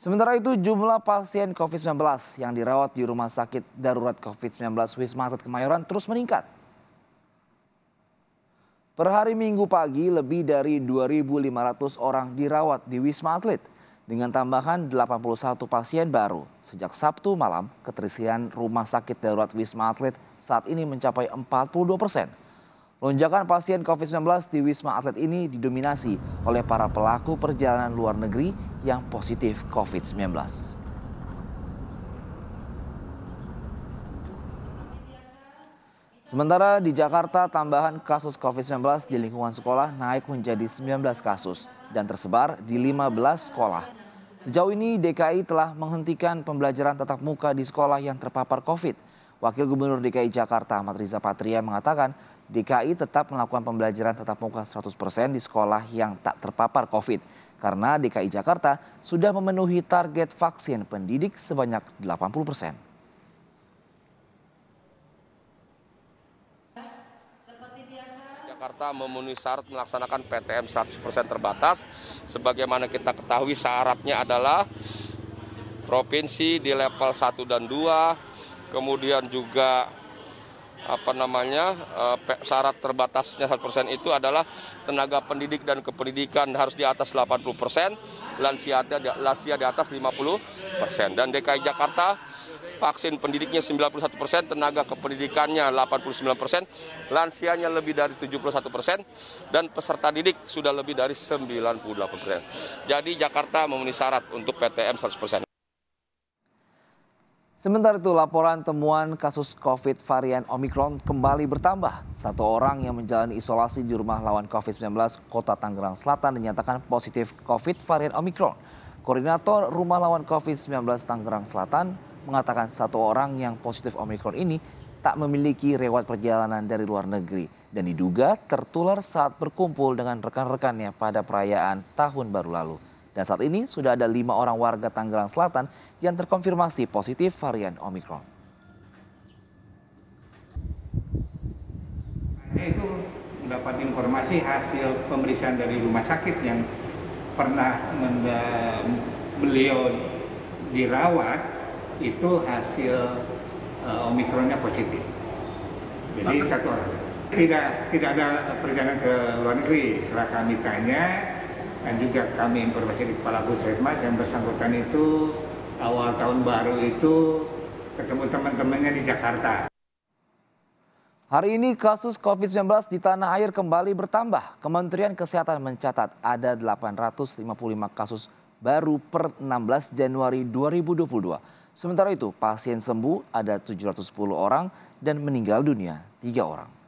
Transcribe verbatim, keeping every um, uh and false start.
Sementara itu jumlah pasien covid sembilan belas yang dirawat di Rumah Sakit Darurat covid sembilan belas Wisma Atlet Kemayoran terus meningkat. Per hari Minggu pagi lebih dari dua ribu lima ratus orang dirawat di Wisma Atlet dengan tambahan delapan puluh satu pasien baru. Sejak Sabtu malam, keterisian Rumah Sakit Darurat Wisma Atlet saat ini mencapai empat puluh dua persen. Lonjakan pasien covid sembilan belas di Wisma Atlet ini didominasi oleh para pelaku perjalanan luar negeri yang positif covid sembilan belas. Sementara di Jakarta, tambahan kasus covid sembilan belas di lingkungan sekolah naik menjadi sembilan belas kasus dan tersebar di lima belas sekolah. Sejauh ini D K I telah menghentikan pembelajaran tatap muka di sekolah yang terpapar COVID. Wakil Gubernur D K I Jakarta Ahmad Riza Patria mengatakan D K I tetap melakukan pembelajaran tatap muka seratus persen di sekolah yang tak terpapar COVID. Karena D K I Jakarta sudah memenuhi target vaksin pendidik sebanyak delapan puluh persen. Jakarta memenuhi syarat melaksanakan P T M seratus persen terbatas. Sebagaimana kita ketahui syaratnya adalah provinsi di level satu dan dua, kemudian juga apa namanya syarat terbatasnya seratus persen itu adalah tenaga pendidik dan kependidikan harus di atas delapan puluh persen, lansia, lansia di atas lima puluh persen. Dan D K I Jakarta vaksin pendidiknya sembilan puluh satu persen, tenaga kependidikannya delapan puluh sembilan persen, lansianya lebih dari tujuh puluh satu persen, dan peserta didik sudah lebih dari sembilan puluh delapan persen. Jadi Jakarta memenuhi syarat untuk P T M seratus persen. Sementara itu laporan temuan kasus COVID varian Omicron kembali bertambah. Satu orang yang menjalani isolasi di rumah lawan covid sembilan belas Kota Tangerang Selatan dinyatakan positif COVID varian Omicron. Koordinator Rumah Lawan covid sembilan belas Tangerang Selatan mengatakan satu orang yang positif Omicron ini tak memiliki riwayat perjalanan dari luar negeri dan diduga tertular saat berkumpul dengan rekan-rekannya pada perayaan Tahun Baru lalu. Dan saat ini sudah ada lima orang warga Tangerang Selatan yang terkonfirmasi positif varian Omicron. Itu mendapat informasi hasil pemeriksaan dari rumah sakit yang pernah beliau dirawat, itu hasil uh, Omicronnya positif. Jadi Maka. satu orang tidak tidak ada perjalanan ke luar negeri. Setelah kami tanya dan juga kami informasi di Kepala Puskesmas yang bersangkutan itu awal tahun baru itu ketemu teman-temannya di Jakarta. Hari ini kasus covid sembilan belas di tanah air kembali bertambah. Kementerian Kesehatan mencatat ada delapan ratus lima puluh lima kasus baru per enam belas Januari dua ribu dua puluh dua. Sementara itu pasien sembuh ada tujuh ratus sepuluh orang dan meninggal dunia tiga orang.